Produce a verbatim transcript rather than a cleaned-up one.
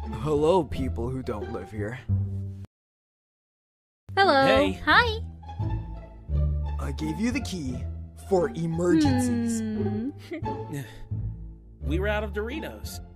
Hello, people who don't live here. Hello. Hey. Hi. I gave you the key for emergencies. Hmm. We were out of Doritos.